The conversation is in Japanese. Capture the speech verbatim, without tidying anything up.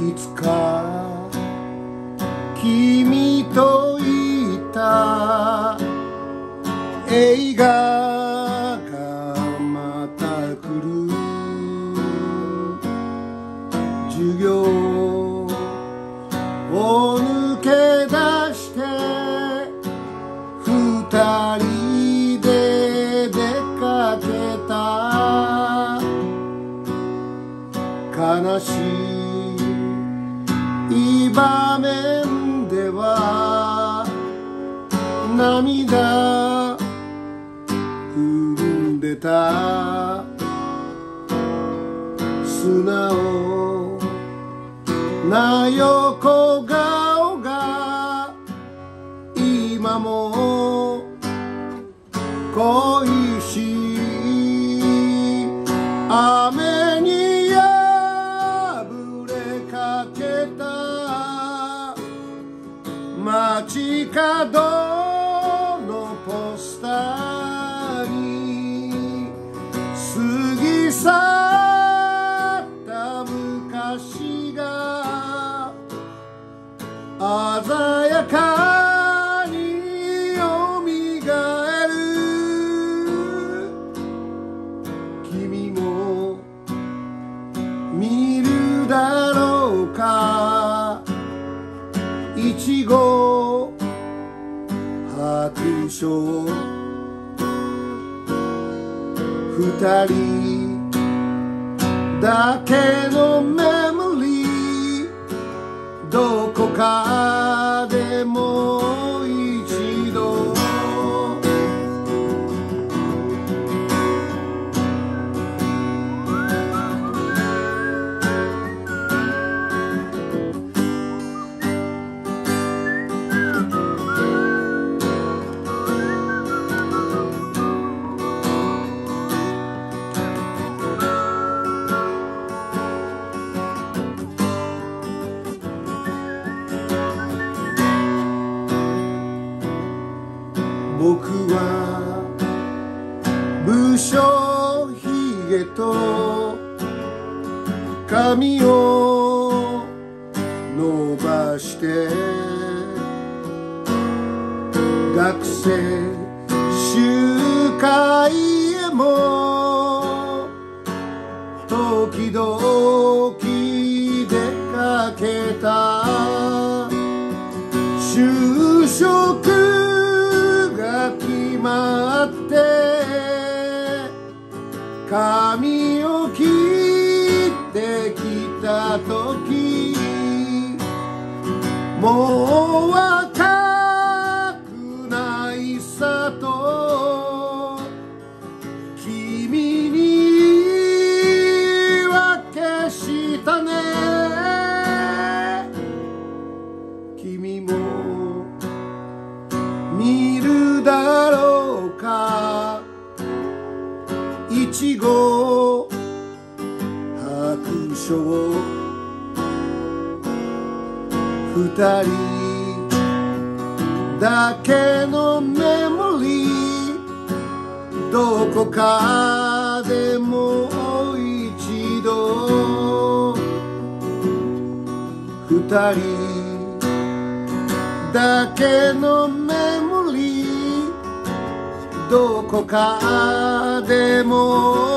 いつか君といた映画がまた来る授業を抜け出して二人で出かけた悲しい場面では涙踏んでた素直な横顔が今も恋しい雨に破れかけた街角のポスターに過ぎ去った昔が鮮やかによみがえる君も見るだろうかいちご白書二人だけのメモリーどこかでもう一度僕は無精ひげと髪を伸ばして学生集会へも時々出かけた就職決まって髪を切ってきた時もう若くないさと君に言い訳したね君も見るだろうかいちご白書二人だけのメモリーどこかでもう一度二人だけのメモリーどこかでも